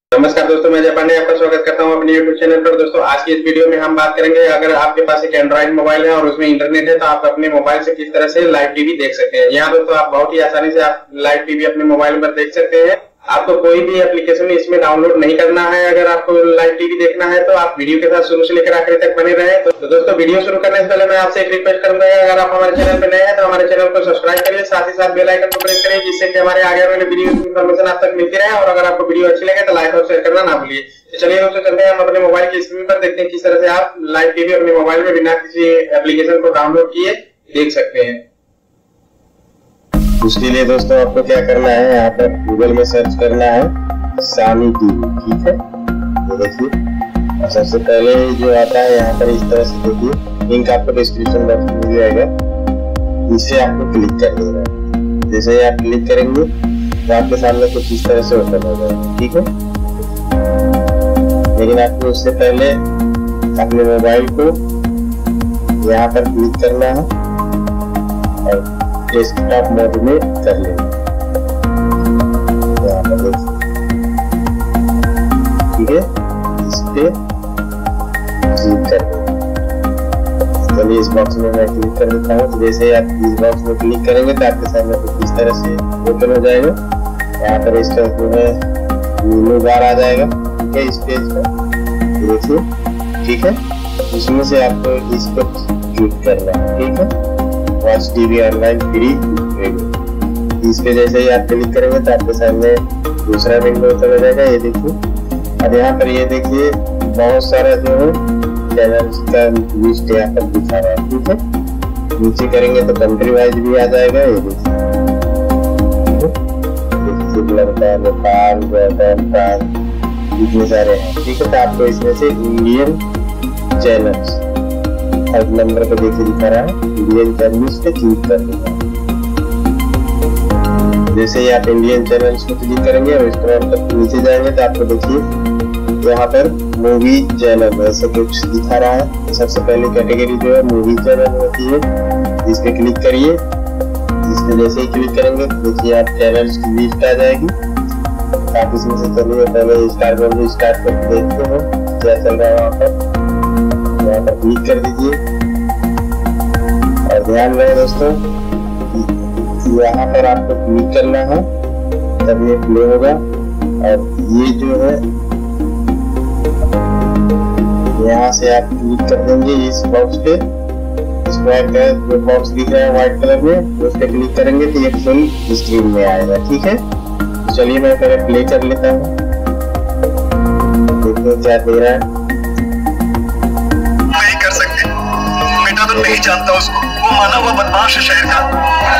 नमस्कार दोस्तों, मैं जय पांडे आपका स्वागत करता हूं अपने YouTube चैनल पर। दोस्तों आज की इस वीडियो में हम बात करेंगे, अगर आपके पास एक एंड्रॉइड मोबाइल है और उसमें इंटरनेट है तो आप अपने मोबाइल से किस तरह से लाइव टीवी देख सकते हैं। यहाँ दोस्तों आप बहुत ही आसानी से आप लाइव टीवी अपने मोबाइल पर देख सकते हैं। आपको कोई भी एप्लीकेशन इसमें डाउनलोड नहीं करना है। अगर आपको लाइव टीवी देखना है तो आप वीडियो के साथ शुरू से लेकर आखिर तक बने रहें। तो दोस्तों वीडियो शुरू करने से पहले मैं आपसे एक रिक्वेस्ट करूंगा, अगर आप हमारे चैनल पर नए हैं तो हमारे चैनल को सब्सक्राइब करिए, साथ ही साथ बेल आइकन को प्रेस करिए, जिससे कि हमारे आगे वाले वीडियो की इन्फॉर्मेशन आप तक मिलती रहे। और अगर आपको वीडियो अच्छी लगे तो लाइक और शेयर करना ना भूलिए। चलिए दोस्तों चलते हैं हम अपने मोबाइल की स्क्रीन पर, देखते हैं किस तरह से आप लाइव टीवी अपने मोबाइल में बिना किसी एप्लीकेशन को डाउनलोड किए देख सकते हैं। उसके लिए दोस्तों आपको क्या करना है, यहाँ पर गूगल में सर्च करना है सामी टीवी, ठीक है। ये देखिए, और सबसे पहले जो आता है यहाँ पर इस तरह से देखिए, लिंक आपको डिस्क्रिप्शन बॉक्स में मिल जाएगा, इसे आपको क्लिक कर देना है। जैसे ही आप क्लिक करेंगे तो आपके सामने कुछ इस तरह से ओपन हो जाएगा, ठीक है। लेकिन आपको उससे पहले अपने मोबाइल को यहाँ पर क्लिक करना है और डेस्कटॉप मोड में कर लेना है, यहाँ पर देखिए, ठीक है। इस पे क्लिक कर देना। चलिए इस बॉक्स में मैं क्लिक कर देता हूँ। तो जैसे ही आप इस बॉक्स में क्लिक करेंगे तो आपके सामने कुछ इस तरह से ओपन हो जाएगा। यहाँ पर इसका जो है मेनू बार आ जाएगा, ठीक है। इस पेज पर देखिए, ठीक है। इसमें से आपको इस पर क्लिक करना है, ठीक है। वॉच टीवी ऑनलाइन फ्री, इस पे जैसे ही आप क्लिक करेंगे तो आपके सामने दूसरा विंडो ओपन हो जाएगा। ये देखिए, अब यहाँ पर ये देखिए बहुत सारा जो है चैनल्स का लिस्ट यहाँ पर दिखा रहा है, ठीक है। नीचे करेंगे तो कंट्री वाइज भी आ जाएगा। ये देखिए, श्रीलंका, नेपाल, जापान, फ्रांस, इतने सारे हैं, ठीक है। तो आपको इसमें से इंडियन चैनल्स थर्ड नंबर पे देखिए दिखा रहा है, इंडियन चैनल्स पे क्लिक कर देना। जैसे ही आप इंडियन चैनल्स पे क्लिक करेंगे और स्क्रॉल करके नीचे जाएंगे तो आपको देखिए यहाँ पर मूवी चैनल ऐसे कुछ दिखा रहा है। सबसे पहली कैटेगरी जो है मूवी चैनल होती है, इस पे क्लिक करिए। इस पे जैसे ही क्लिक करेंगे तो देखिए आप चैनल्स की लिस्ट आ जाएगी। आप इसमें से चलिए पहले स्टार्ट करके देखते हैं क्या चल रहा है वहाँ पर। यहाँ पर क्लिक कर दीजिए और ध्यान रहे दोस्तों, यहाँ पर आपको क्लिक करना है तब ये प्ले होगा। और ये जो है यहाँ से आप क्लिक कर देंगे इस बॉक्स पे, स्क्वायर का जो बॉक्स दिख रहा है व्हाइट कलर में, उस पे क्लिक करेंगे तो ये फुल स्क्रीन में आएगा, ठीक है। तो चलिए मैं पहले प्ले कर लेता हूँ, देखिए क्या दे रहा है। नहीं कर सकते, बेटा तो नहीं जानता उसको, वो माना हुआ बदमाश है शहर का।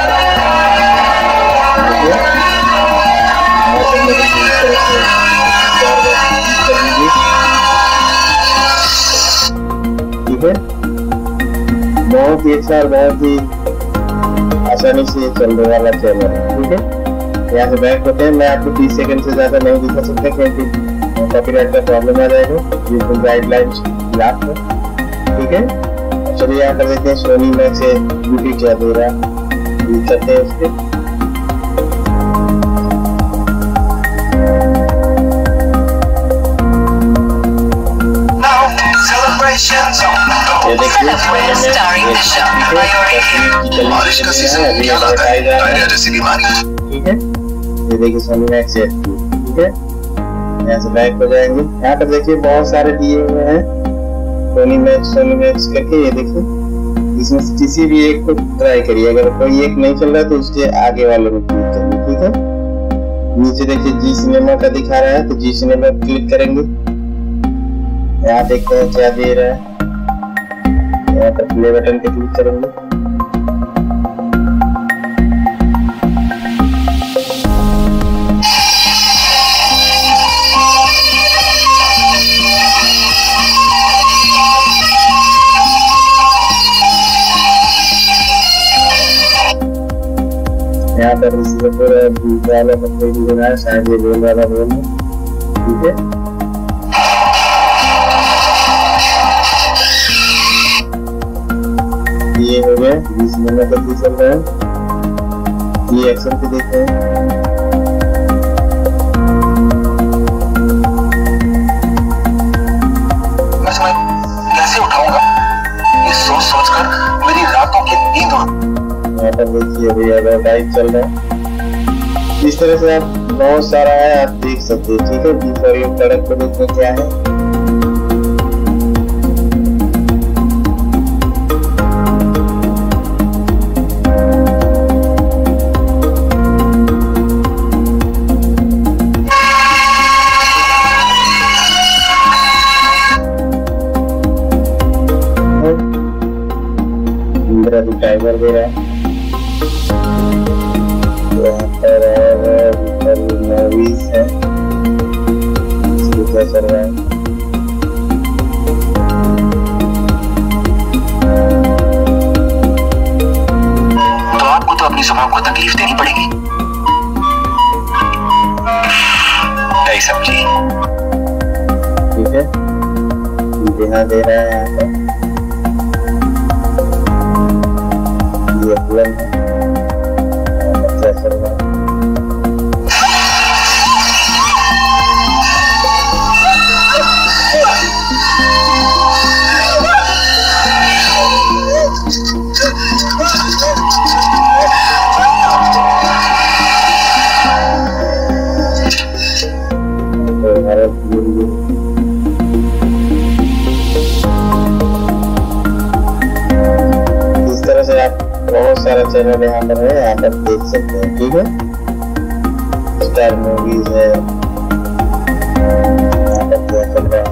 ठीक है, बहुत ही अच्छा और बहुत ही आसानी से चलने वाला चैनल है, ठीक है। यहाँ से बैक होते हैं, मैं आपको 30 सेकंड से ज्यादा नहीं दिखा सकता क्योंकि कॉपीराइट का प्रॉब्लम आ जाएगा, बिल्कुल गाइडलाइंस खिलाफ है, ठीक है। चलिए यहाँ पर देखते हैं सोनी मैक्स से यूट्यूब क्या दे रहा है, करते हैं उसके। ये देखिए ठीक है, ये देखिए सोनी मैक्स है, ठीक है। यहाँ से बैक हो जाएंगे, यहाँ पर देखिए बहुत सारे दिए हुए हैं सोनी मैक्स करके। ये देखिए, इसमें से किसी भी एक को ट्राई करिए, अगर कोई एक नहीं चल रहा तो उसके आगे वाले में क्लिक करिए, ठीक है। नीचे देखिए जी सिनेमा का दिखा रहा है, तो जी सिनेमा क्लिक करेंगे। यहाँ देखते हैं क्या दे रहा है, यहाँ पर प्ले बटन पे क्लिक करेंगे। यहाँ पर इसमें पूरा दूसरा वाला पत्ते भी देना है, शायद ये बोल वाला बोल है, ठीक है। ये हो गया, बीच में चल रहा है, ये एक्शन पे देखते हैं। लाइव चल रहा है। इस तरह से आप बहुत सारा है, आप देख सकते हैं। ठीक है, बिफोर यू प्रोडक्ट को देखते क्या है। अभी टाइमर दे रहा है यहाँ पर मूवीज है, क्या चल रहा है। तो आपको तो अपनी जुबान को तकलीफ देनी पड़ेगी, नहीं समझी? ठीक है, यहाँ दे रहा है यहाँ पर है क्या चल रहा है। इस तरह से आप बहुत सारा चैनल यहाँ पर है, यहाँ पर देख सकते हैं। ठीक है, स्टार मूवीज है, यहाँ पर क्या चल रहा है।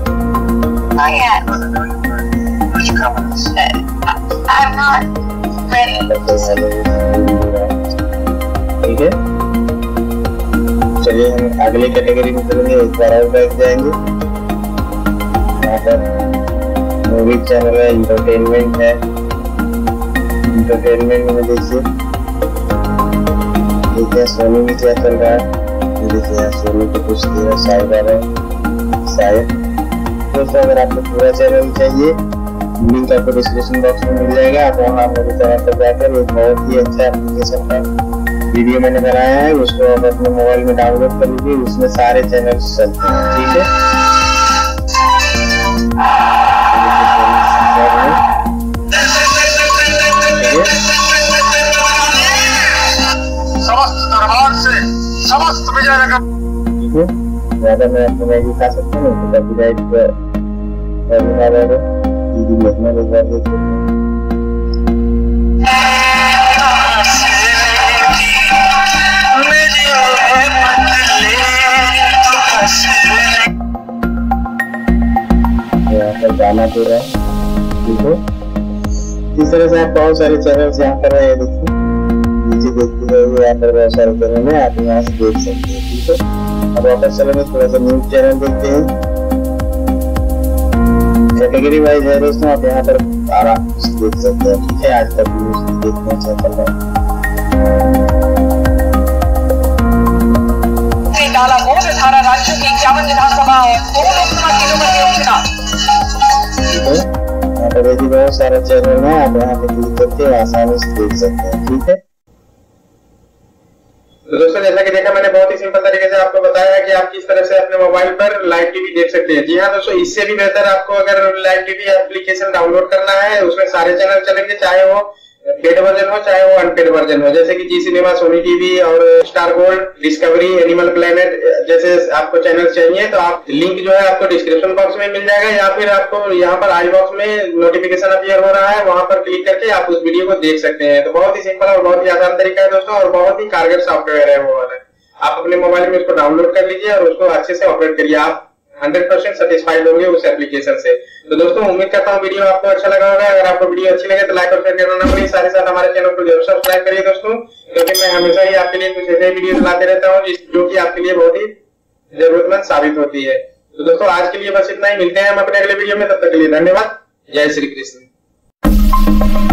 ठीक है, चलिए हम अगली कैटेगरी में चलेंगे। एक बार और बैठ जाएंगे। यहाँ पर मूवी चैनल है, इंटरटेनमेंट है। इंटरटेनमेंट में देखिए सोनी में क्या चल रहा है। देखिए सोनी को कुछ दिया साइबर है शायद। दोस्तों अगर आपको पूरा चैनल चाहिए, लिंक आपको डिस्क्रिप्शन बॉक्स में मिल जाएगा। आप वहाँ मेरे चैनल पर जाकर एक बहुत ही अच्छा एप्लीकेशन का वीडियो मैंने बनाया है, उसको आप अपने मोबाइल में डाउनलोड कर लीजिए। उसमें सारे चैनल चलते हैं। ठीक है, ज्यादा मैं आपको नहीं दिखा सकता हूँ, तो कॉपीराइट देखना एक बार देखिए। यहाँ पर गाना दे रहा है। ठीक है, इस तरह से आप बहुत सारे चैनल यहाँ पर है। देखिए नीचे देखते हुए यहाँ पर बहुत सारे चैनल है, आप यहाँ से देख सकते हैं। ठीक है, अब वापस चलेंगे, थोड़ा सा न्यूज चैनल देखते हैं। कैटेगरी वाइज है दोस्तों, आप यहाँ पर आराम से देख सकते हैं। ठीक है, आज तक न्यूज देखने से चल रहा है। राज्यों की 51 विधानसभा है, 2 लोकसभा सीटों पर चुनाव। यहाँ पर भी बहुत सारे चैनल है, आप यहाँ पे क्लिक करके आसानी से देख सकते हैं। ठीक है, तो दोस्तों जैसा कि देखा मैंने बहुत ही सिंपल तरीके से आपको बताया है कि आप किस तरह से अपने मोबाइल पर लाइव टीवी देख सकते हैं। जी हाँ दोस्तों, इससे भी बेहतर आपको अगर लाइव टीवी एप्लीकेशन डाउनलोड करना है, उसमें सारे चैनल चलेंगे, चाहे वो पेड वर्जन हो चाहे वो अनपेड वर्जन हो, जैसे कि जी सिनेमा, सोनी टीवी और Star Gold, Discovery, Animal Planet जैसे आपको चैनल चाहिए तो आप लिंक जो है आपको डिस्क्रिप्शन बॉक्स में मिल जाएगा, या फिर आपको यहाँ पर आई बॉक्स में नोटिफिकेशन अपीयर हो रहा है, वहां पर क्लिक करके आप उस वीडियो को देख सकते हैं। तो बहुत ही सिंपल और बहुत ही आसान तरीका है दोस्तों, और बहुत ही कारगर सॉफ्टवेयर है वो वाला। आप अपने मोबाइल में उसको डाउनलोड कर लीजिए और उसको अच्छे से ऑपरेट करिए। आप 100% सेटिस्फाइड होंगे उस एप्लीकेशन से। तो दोस्तों उम्मीद करता हूँ वीडियो आपको अच्छा लगा होगा। अगर आपको वीडियो अच्छी लगे तो लाइक और शेयर करना ना भूलिए। साथ ही साथ हमारे चैनल को जरूर सब्सक्राइब करिए दोस्तों, क्योंकि मैं हमेशा ही आपके लिए कुछ ऐसे वीडियो लाते रहता हूँ जो कि आपके लिए बहुत ही जरूरतमंद साबित होती है। तो दोस्तों आज के लिए बस इतना ही, मिलते हैं हम अपने अगले वीडियो में, तब तक के लिए धन्यवाद। जय श्री कृष्ण।